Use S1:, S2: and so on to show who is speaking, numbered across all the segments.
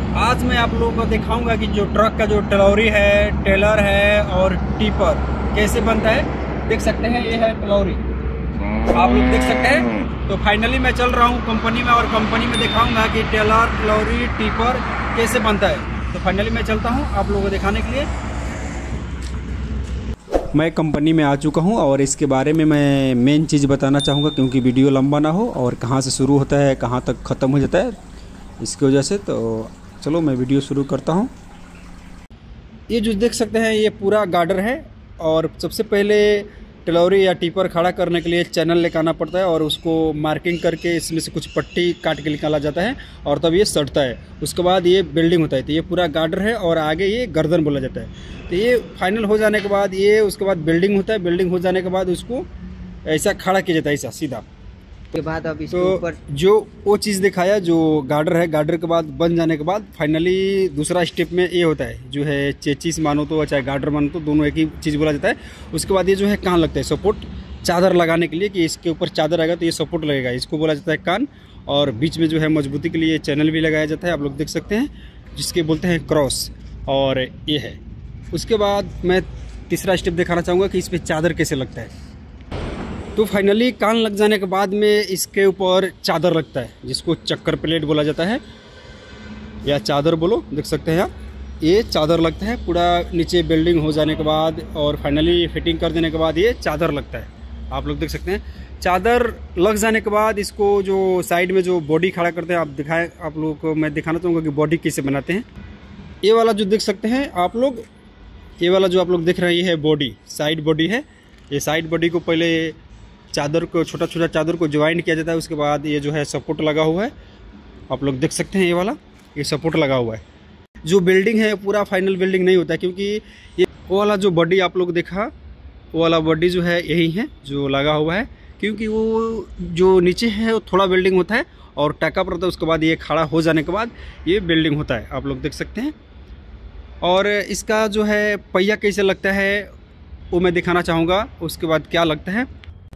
S1: आज मैं आप लोगों को दिखाऊंगा कि जो ट्रक का जो टेलौरी है, टेलर है और टिपर कैसे बनता है। देख सकते हैं ये है टेलौरी, आप लोग देख सकते हैं। तो फाइनली मैं चल रहा हूँ कंपनी में और कंपनी में दिखाऊंगा कि टेलर, टेलौरी, टिपर कैसे बनता है। तो फाइनली मैं चलता हूँ आप लोगों को दिखाने के लिए। मैं कंपनी में आ चुका हूँ और इसके बारे में मैं मेन चीज़ बताना चाहूँगा, क्योंकि वीडियो लंबा ना हो और कहाँ से शुरू होता है कहाँ तक ख़त्म हो जाता है इसकी वजह से। तो चलो मैं वीडियो शुरू करता हूँ। ये जो देख सकते हैं ये पूरा गार्डर है और सबसे पहले टेलौरी या टिपर खड़ा करने के लिए चैनल लेकर आना पड़ता है और उसको मार्किंग करके इसमें से कुछ पट्टी काट के निकाला जाता है और तब ये सटता है। उसके बाद ये बिल्डिंग होता है। तो ये पूरा गार्डर है और आगे ये गर्दन बोला जाता है। तो ये फाइनल हो जाने के बाद ये उसके बाद बिल्डिंग होता है। बिल्डिंग हो जाने के बाद उसको ऐसा खड़ा किया जाता है, ऐसा सीधा
S2: के बाद अब इसके
S1: तो
S2: ऊपर
S1: जो वो चीज़ दिखाया जो गार्डर है, गार्डर के बाद बन जाने के बाद फाइनली दूसरा स्टेप में ये होता है जो है चेचिस मानो तो चाहे गार्डर मानो तो दोनों एक ही चीज़ बोला जाता है। उसके बाद ये जो है कान लगता है, सपोर्ट चादर लगाने के लिए कि इसके ऊपर चादर आएगा तो ये सपोर्ट लगेगा, इसको बोला जाता है कान। और बीच में जो है मजबूती के लिए चैनल भी लगाया जाता है, आप लोग देख सकते हैं, जिसके बोलते हैं क्रॉस। और ये है उसके बाद मैं तीसरा स्टेप दिखाना चाहूँगा कि इस पर चादर कैसे लगता है। तो फाइनली कान लग जाने के बाद में इसके ऊपर चादर लगता है, जिसको चक्कर प्लेट बोला जाता है या चादर बोलो, देख सकते हैं आप। ये चादर लगता है पूरा नीचे बिल्डिंग हो जाने के बाद और फाइनली फिटिंग कर देने के बाद ये चादर लगता है, आप लोग देख सकते हैं। चादर लग जाने के बाद इसको जो साइड में जो बॉडी खड़ा करते हैं, आप लोगों को मैं दिखाना चाहूँगा कि बॉडी कैसे बनाते हैं। ये वाला जो देख सकते हैं आप लोग, ये वाला जो आप लोग देख रहे हैं ये है बॉडी, साइड बॉडी है। ये साइड बॉडी को पहले चादर को छोटा छोटा चादर को ज्वाइंट किया जाता है। उसके बाद ये जो है सपोर्ट लगा हुआ है, आप लोग देख सकते हैं। ये वाला ये सपोर्ट लगा हुआ है। जो बिल्डिंग है पूरा फाइनल बिल्डिंग नहीं होता है, क्योंकि ये वो वाला जो बॉडी आप लोग देखा, वो वाला बॉडी जो है यही है जो लगा हुआ है, क्योंकि वो जो नीचे है वो थोड़ा बिल्डिंग होता है और टैकअप रहता है। उसके बाद ये खड़ा हो जाने के बाद ये बिल्डिंग होता है, आप लोग देख सकते हैं। और इसका जो है पहिया कैसे लगता है वो मैं दिखाना चाहूँगा। उसके बाद क्या लगता है,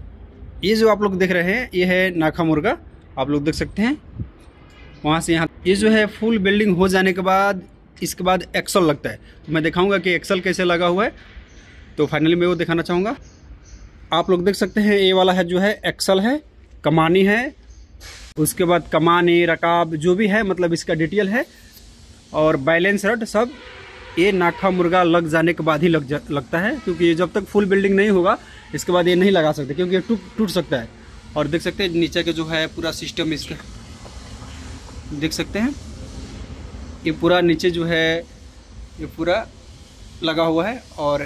S1: ये जो आप लोग देख रहे हैं ये है नाखा मुर्गा, आप लोग देख सकते हैं वहाँ से यहाँ। ये जो है फुल बिल्डिंग हो जाने के बाद इसके बाद एक्सल लगता है। तो मैं दिखाऊंगा कि एक्सल कैसे लगा हुआ है। तो फाइनली मैं वो दिखाना चाहूँगा। आप लोग देख सकते हैं ये वाला है जो है एक्सल है, कमानी है, उसके बाद कमानी रकाब जो भी है मतलब इसका डिटेल है और बैलेंस रड सब ये नाखा मुर्गा लग जाने के बाद ही लगता है, क्योंकि ये जब तक फुल बिल्डिंग नहीं होगा इसके बाद ये नहीं लगा सकते, क्योंकि ये टूट सकता है। और देख सकते हैं नीचे के जो है पूरा सिस्टम इसका देख सकते हैं, ये पूरा नीचे जो है ये पूरा लगा हुआ है। और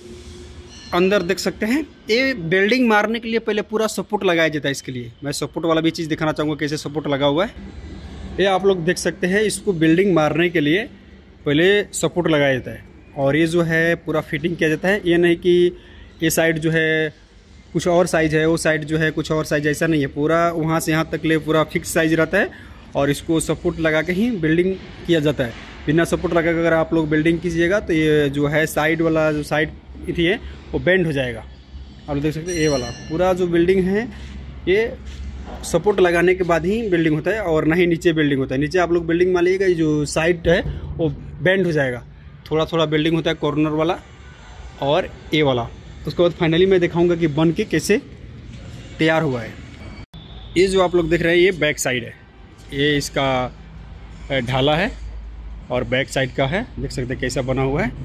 S1: अंदर देख सकते हैं ये बिल्डिंग मारने के लिए पहले पूरा सपोर्ट लगाया जाता है। इसके लिए मैं सपोर्ट वाला भी चीज़ दिखाना चाहूँगा कैसे सपोर्ट लगा हुआ है। ये आप लोग देख सकते हैं, इसको बिल्डिंग मारने के लिए पहले सपोर्ट लगाया जाता है और ये जो है पूरा फिटिंग किया जाता है। ये नहीं कि ये साइड जो है कुछ और साइज है, वो साइड जो है कुछ और साइज, ऐसा नहीं है। पूरा वहाँ से यहाँ तक ले पूरा फिक्स साइज रहता है और इसको सपोर्ट लगा के ही बिल्डिंग किया जाता है। बिना सपोर्ट लगा के अगर आप लोग बिल्डिंग कीजिएगा तो ये जो है साइड वाला जो साइड थी है वो बेंड हो जाएगा। आप लोग देख सकते हैं ये वाला पूरा जो बिल्डिंग है ये सपोर्ट लगाने के बाद ही बिल्डिंग होता है और नहीं नीचे बिल्डिंग होता है। नीचे आप लोग बिल्डिंग मान लीजिएगा जो साइड है वो बेंड हो जाएगा, थोड़ा थोड़ा बिल्डिंग होता है कॉर्नर वाला और ये वाला। उसके बाद फाइनली मैं दिखाऊंगा कि बन के कैसे तैयार हुआ है। ये जो आप लोग देख रहे हैं ये बैक साइड है, ये इसका ढाला है और बैक साइड का है, देख सकते हैं कैसा बना हुआ है।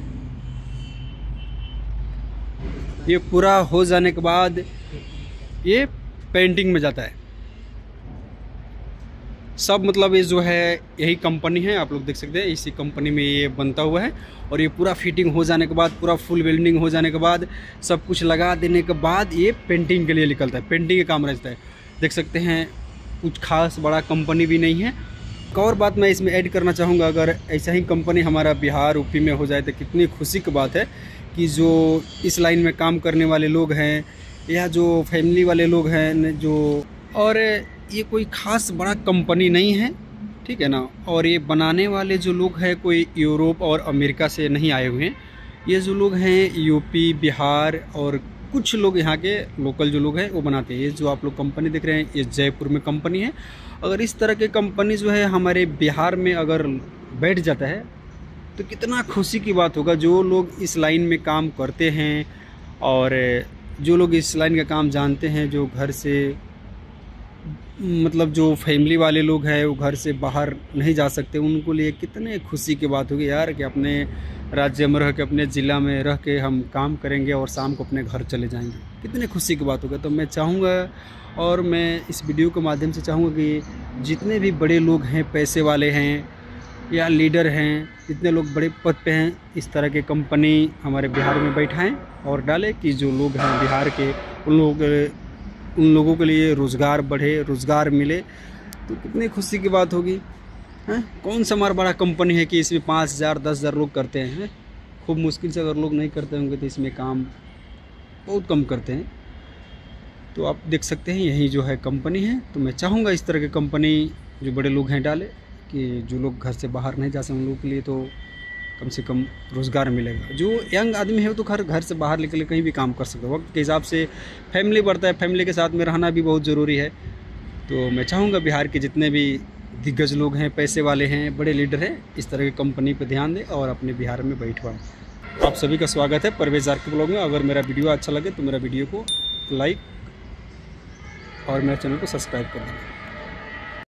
S1: ये पूरा हो जाने के बाद ये पेंटिंग में जाता है सब, मतलब ये जो है यही कंपनी है, आप लोग देख सकते हैं इसी कंपनी में ये बनता हुआ है। और ये पूरा फिटिंग हो जाने के बाद पूरा फुल बिल्डिंग हो जाने के बाद सब कुछ लगा देने के बाद ये पेंटिंग के लिए निकलता है, पेंटिंग का काम रहता है। देख सकते हैं कुछ खास बड़ा कंपनी भी नहीं है। एक और बात मैं इसमें ऐड करना चाहूँगा, अगर ऐसा ही कंपनी हमारा बिहार यूपी में हो जाए तो कितनी खुशी की बात है कि जो इस लाइन में काम करने वाले लोग हैं या जो फैमिली वाले लोग हैं जो, और ये कोई खास बड़ा कंपनी नहीं है, ठीक है ना। और ये बनाने वाले जो लोग हैं कोई यूरोप और अमेरिका से नहीं आए हुए हैं। ये जो लोग हैं यूपी, बिहार और कुछ लोग यहाँ के लोकल जो लोग हैं वो बनाते हैं। ये जो आप लोग कंपनी देख रहे हैं ये जयपुर में कंपनी है। अगर इस तरह के कंपनी जो है हमारे बिहार में अगर बैठ जाता है तो कितना खुशी की बात होगा। जो लोग इस लाइन में काम करते हैं और जो लोग इस लाइन का काम जानते हैं, जो घर से मतलब जो फैमिली वाले लोग हैं वो घर से बाहर नहीं जा सकते, उनको लिए कितने खुशी की बात होगी यार कि अपने राज्य में रह के, अपने ज़िला में रह के हम काम करेंगे और शाम को अपने घर चले जाएंगे। कितने खुशी की बात होगा। तो मैं चाहूँगा और मैं इस वीडियो के माध्यम से चाहूँगा कि जितने भी बड़े लोग हैं, पैसे वाले हैं या लीडर हैं, जितने लोग बड़े पद पे हैं, इस तरह के कंपनी हमारे बिहार में बैठाएं और डालें कि जो लोग हैं बिहार के, उन लोगों के लिए रोज़गार बढ़े, रोज़गार मिले, तो कितनी खुशी की बात होगी। हैं, कौन सा हमारा बड़ा कंपनी है कि इसमें 5,000 10,000 लोग करते हैं। खूब मुश्किल से अगर लोग नहीं करते होंगे तो इसमें काम बहुत कम करते हैं। तो आप देख सकते हैं यही जो है कंपनी है। तो मैं चाहूँगा इस तरह की कंपनी जो बड़े लोग हैं डाले कि जो लोग घर से बाहर नहीं जा सकते उन लोगों के लिए तो कम से कम रोज़गार मिलेगा। जो यंग आदमी है वो तो घर से बाहर निकल के कहीं भी काम कर सकता है। वक्त के हिसाब से फैमिली बढ़ता है, फैमिली के साथ में रहना भी बहुत ज़रूरी है। तो मैं चाहूँगा बिहार के जितने भी दिग्गज लोग हैं, पैसे वाले हैं, बड़े लीडर हैं, इस तरह की कंपनी पर ध्यान दें और अपने बिहार में बैठवाएँ। आप सभी का स्वागत है परवेज़ आर के ब्लॉग में। अगर मेरा वीडियो अच्छा लगे तो मेरा वीडियो को लाइक और मेरे चैनल को सब्सक्राइब कर दें।